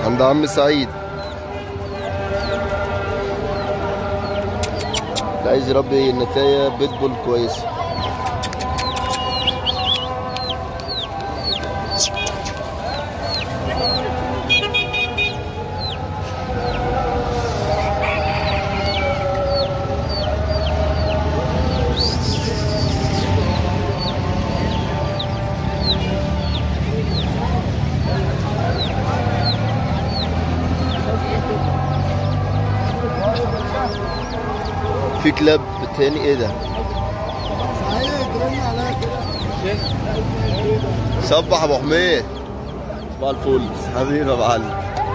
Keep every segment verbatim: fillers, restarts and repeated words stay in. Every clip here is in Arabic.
عند عم سعيد. اللي عايز يربي نتاية بيتبول كويسة. في كلاب تاني. ايه ده؟ صبح ابو حميد. صباح الفل حبيبي يا معلم.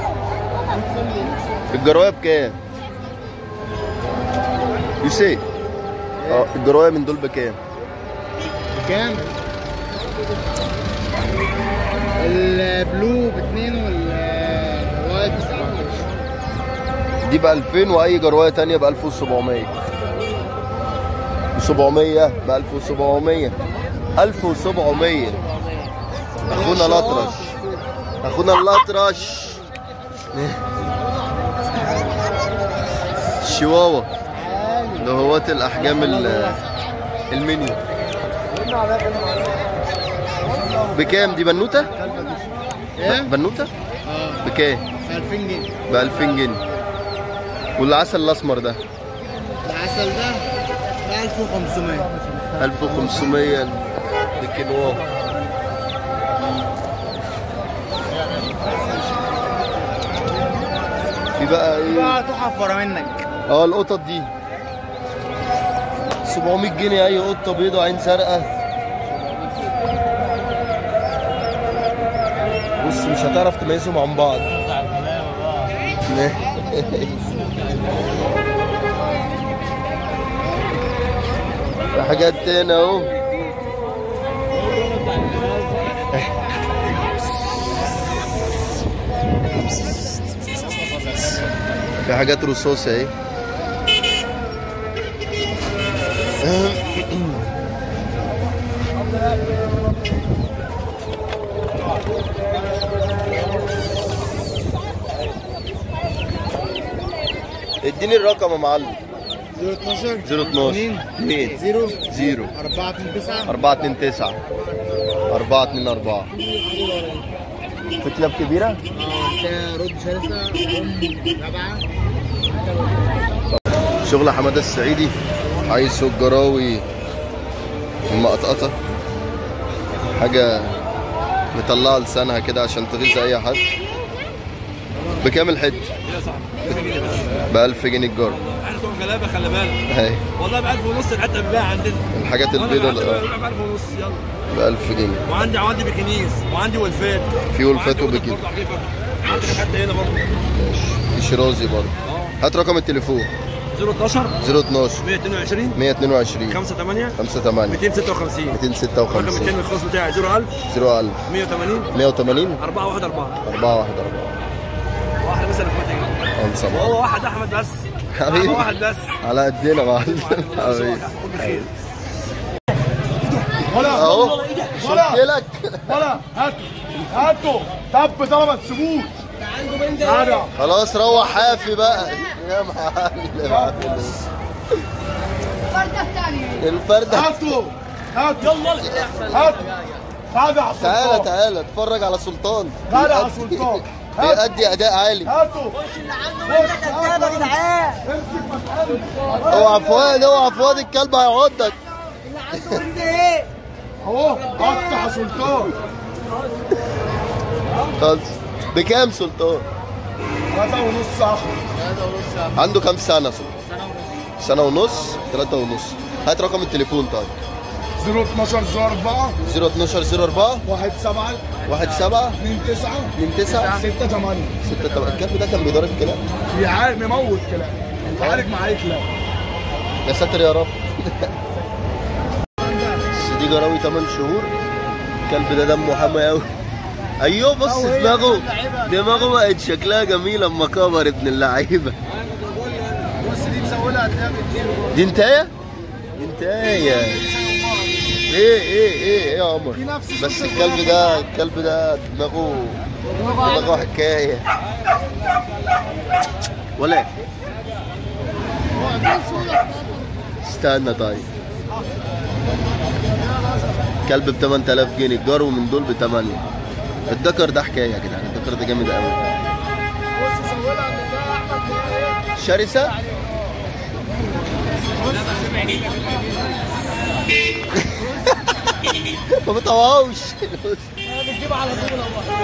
الجرايه بكام؟ يوسف اه الجرايه من دول بكام؟ بكام؟ البلو باتنين والوايت بسبعة. دي ب ألفين واي جرايه تانيه ب ألف وسبعمية. سبعمية ب ألف وسبعمية. ألف وسبعمية. اخونا الاطرش اخونا الاطرش الشواوا ده هوات الاحجام الميني. بكام دي بنوته؟ ايه؟ بنوته؟ اه بكام؟ ب ألفين جنيه. ب ألفين جنيه. والعسل الاسمر ده؟ العسل ده ب ألف وخمسمية. ألف وخمسمية بالكيلو. في بقى ايه؟ بقى تحف ورا منك. اه القطط دي سبعمية جنيه. اي قطه بيضه عين زرقاء. بص مش هتعرف تميزهم عن بعض. في حاجات تاني اهو. في حاجات رصاص اهي. اديني الرقم يا معلم. صفر اتناشر صفر اتناشر اتنين صفر صفر أربعة اتنين تسعة أربعة اتنين تسعة أربعة اتنين أربعة. في كلاب كبيرة؟ اه ده رد شرسة ام سبعة. شغل حمادة السعيدي. عايز سوق جراوي المقطقطة. حاجة مطلعة لسانها كده عشان تغيظ أي حد. بكام الحج؟ ب ألف جنيه الجار. احنا بتوع غلابه خلي بالك. اهي والله ب ألف ونص الحته بتباع عندنا. الحاجات البيضاء ب ألف ونص يلا. ب ألف جنيه. وعندي عندي بكنيس وعندي ولفات. في ولفات وبكنيس. عندي حتى هنا برضه. ماشي. في شيرازي برضه. هات رقم التليفون. صفر اتناشر صفر اتناشر مية اتنين وعشرين مية اتنين وعشرين خمسة تمانية خمسة تمانية ميتين ستة وخمسين. ميتين ستة رقم وخمسين. التاني الخاص بتاعي صفر ألف صفر ألف مية وتمانين مية وتمانين أربعة واحد أربعة أربعة واحد أربعة. واحد بس اللي خمسة. وهو واحد احمد بس. حبيبي واحد بس على قدنا يا معلم. حبيبي اهو قلت لك. ولا هاتوا هاتوا طب طب ما تسيبوش. خلاص روح حافي بقى يا معلم. الفردة الثانية. الفردة. هاتوا هاتوا يلا هاتوا. تعالى على سلطان. تعالى تعالى اتفرج على سلطان. تعالى على سلطان. بيأدي أداء عالي. هاتوا. اوعى فؤاد اوعى فؤاد الكلب هيعضك. اهو قطع سلطان. خلاص بكام سلطان؟ ثلاثة ونص احمد. عنده كام سنة سلطان؟ سنة ونص ثلاثة ونص. هات رقم التليفون طيب. صفر اتناشر صفر أربعة صفر اتناشر صفر أربعة واحد سبعة واحد سبعة اتنين تسعة اتنين تسعة ستة تمانية. ستة تمانية. الكلب ده كان بيضرب الكلاب. بيعالج مموت كلاب. بيعالج مع اي كلاب. يا ساتر يا رب. بس دي جراوي تمن شهور. الكلب ده دمه حامي قوي. ايوه بص دماغه دماغه بقت شكلها جميل اما كبر ابن اللعيبه. بص دي مسولها هتلاقيها بتطير. دي انتايه؟ دي انتايه. ايه ايه ايه ايه يا عمر؟ بس الكلب ده الكلب ده دماغه دماغه حكايه ولا استنى. طيب كلب ب تمن تلاف جنيه، الجرو من دول ب تمانية. الدكر ده حكايه يا جدعان، الدكر ده جامد قوي. شرسه ما بطوعوش بتجيبها على طول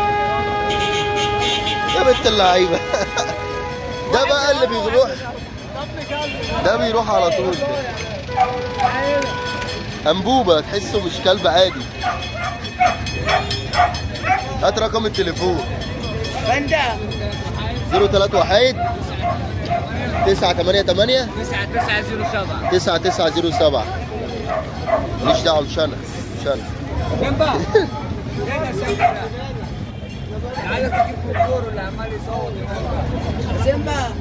يا بنت اللعيبه. ده بقى اللي بيروح، ده بيروح على طول. انبوبه تحسه مش كلب عادي. هات رقم التليفون. بندا صفر تلاتة واحد تسعة تمانية تمانية تسعة تسعة صفر سبعة تسعة تسعة صفر سبعة. ماليش دعوه، مش انا مش انا. جنبها هنا سيدنا عايزك تجيب كوكور اللي عمال يصوت سيمبا.